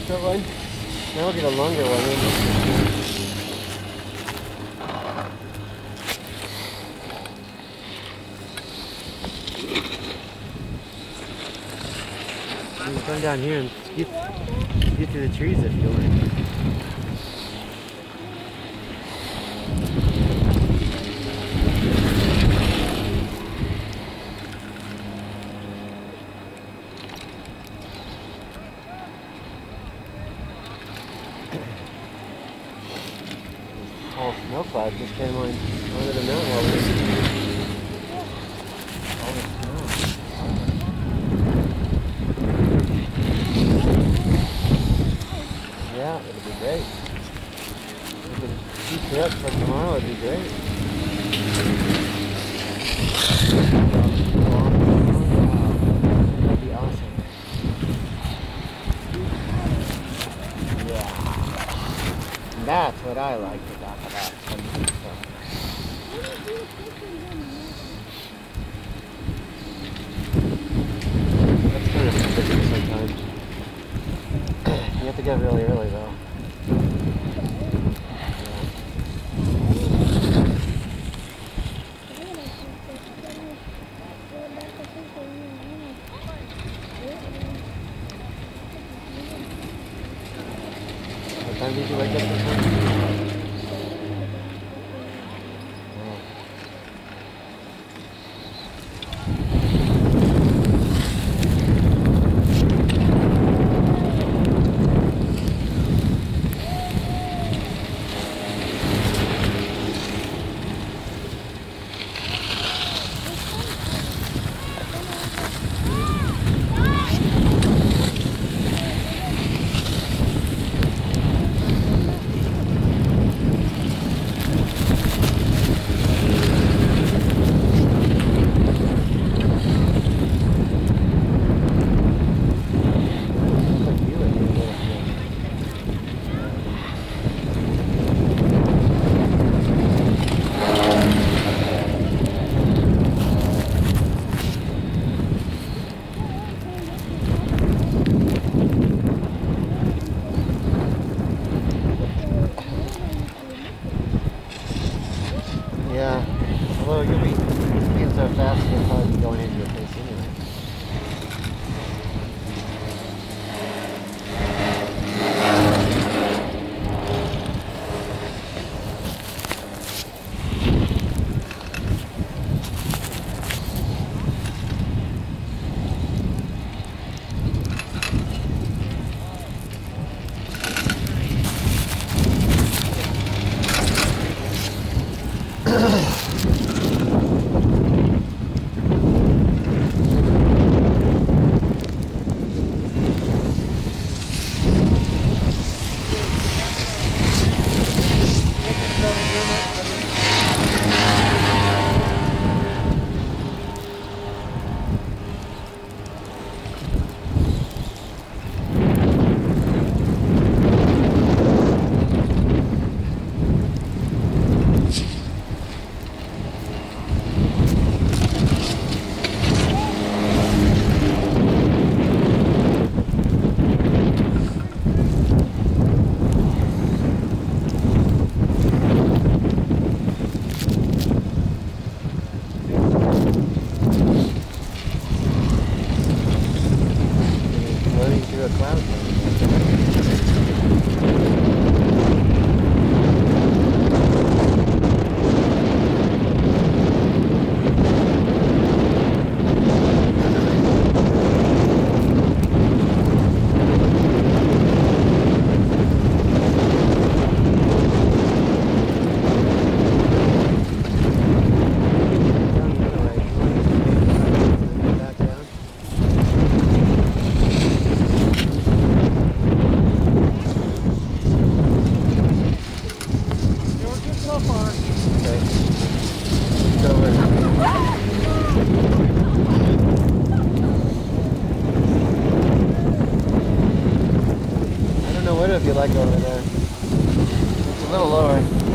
short one? Now we'll get a longer one. You can come down here and scoot through the trees if you want. All snow clouds just came on onto the mountain while we all the snow. Yeah, it'll be great. If we can keep her up for tomorrow, it'd be great. That'd be awesome. Yeah. And that's what I like to talk about. That's kind of ridiculous sometimes. You have to get really early though. What time did you wake up this morning? Yeah, although you'll be getting so fast you'll probably be going into your face anyway. Through a cloud. If you like over there, it's a little lower.